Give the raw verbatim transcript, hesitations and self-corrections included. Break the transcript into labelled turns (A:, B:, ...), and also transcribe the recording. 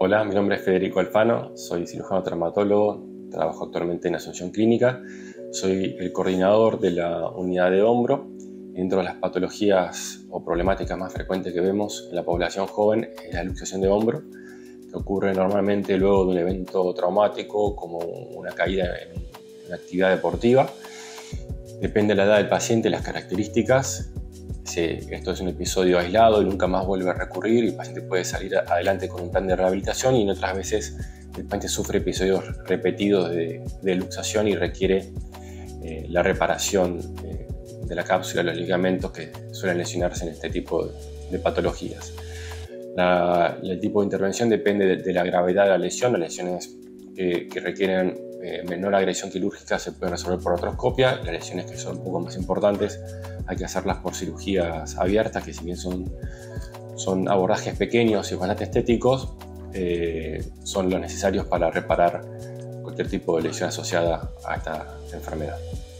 A: Hola, mi nombre es Federico Alfano, soy cirujano traumatólogo, trabajo actualmente en Asunción Clínica, soy el coordinador de la unidad de hombro. Dentro de las patologías o problemáticas más frecuentes que vemos en la población joven es la luxación de hombro, que ocurre normalmente luego de un evento traumático como una caída en una actividad deportiva. Depende de la edad del paciente y las características. Si esto es un episodio aislado y nunca más vuelve a recurrir, el paciente puede salir adelante con un plan de rehabilitación, y en otras veces el paciente sufre episodios repetidos de, de luxación y requiere eh, la reparación eh, de la cápsula, los ligamentos que suelen lesionarse en este tipo de, de patologías. La, el tipo de intervención depende de, de la gravedad de la lesión. Las lesiones que, que requieren eh, menor agresión quirúrgica se pueden resolver por artroscopia. Las lesiones que son un poco más importantes hay que hacerlas por cirugías abiertas, que si bien son, son abordajes pequeños y bastante estéticos, eh, son los necesarios para reparar cualquier tipo de lesión asociada a esta enfermedad.